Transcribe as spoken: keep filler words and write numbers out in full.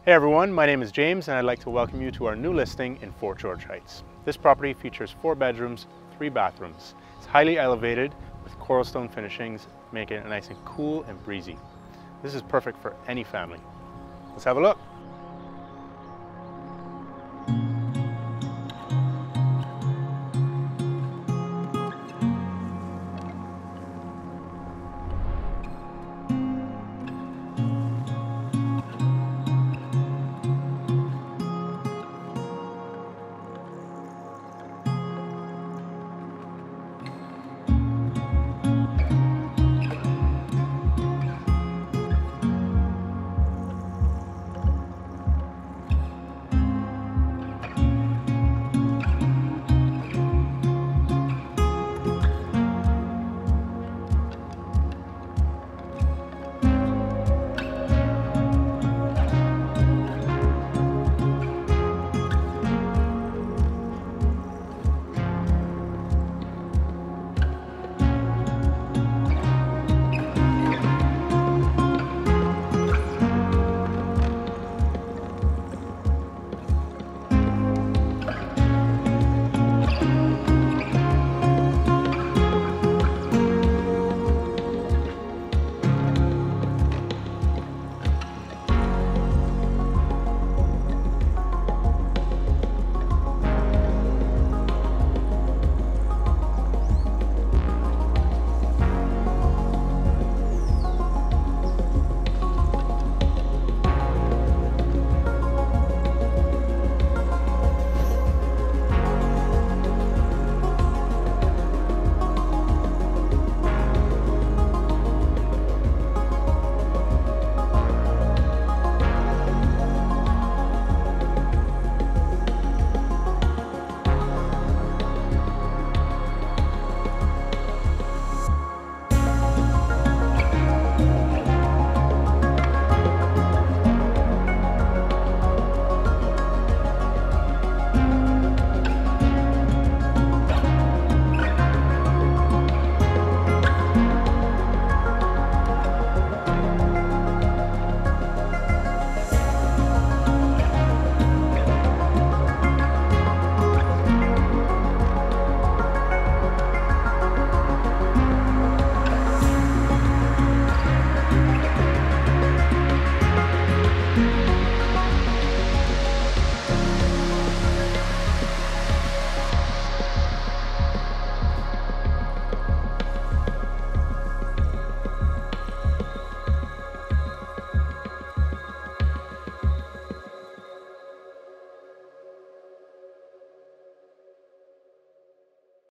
Hey everyone, my name is James and I'd like to welcome you to our new listing in Fort George Heights. This property features four bedrooms, three bathrooms. It's highly elevated with coral stone finishings, making it nice and cool and breezy. This is perfect for any family. Let's have a look.